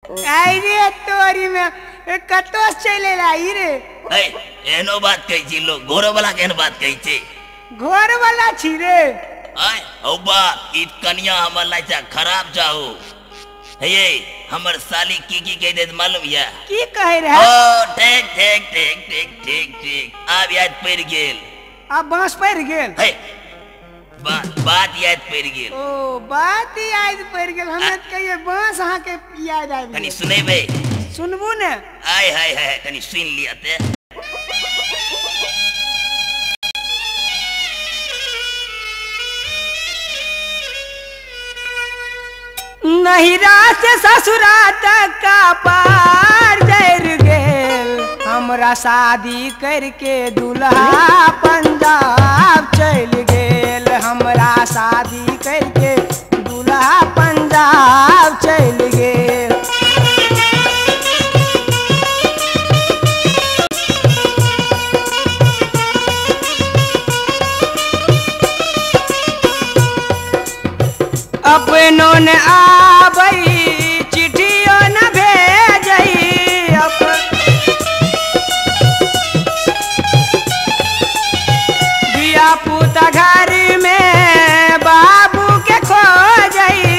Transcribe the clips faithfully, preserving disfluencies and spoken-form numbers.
आई रे तोरी में कतो चले लाई रे। ए एनो बात कही छी लो घोर वाला केन बात कही छी। घोर वाला छी रे। आय औबा ई कन्या हमर लाचा खराब जाओ। ये हमर साली की की कह दे मालूम या? की कह रहा? ओ ठीक ठीक ठीक ठीक ठीक ठीक अब याद पड़ गेल। अब बांस पड़ गेल। हे बात बात याद पड़ गेल। ओ बात याद पड़ गेल। हमें कहिए बांस अहाँ के याद आ गेल। कनी सुनेबे? सुनबू ने। आय हाय हाय कनी सुन लिया ते। नहिरा से ससुरा तक का पार जर गेल। हमरा शादी करके दूल्हा पंजाब चल गेल। हमरा शादी करके दूल्हा पंजाब चल गेल। अपनों ने आबई चिट्ठियों न भेजई। दिया पुता घर में बाबू के खोजई।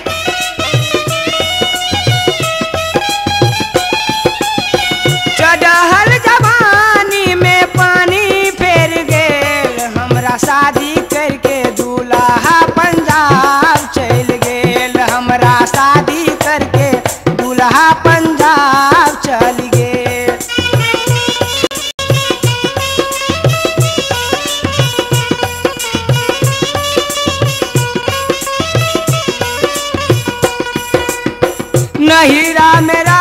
चढ़ल जवानी में पानी फेर गेल। हमरा शादी करके दूल्हा पंजाब चल गेल। हमरा शादी करके दूल्हा पंजाब चल गेल। नहिरा मेरा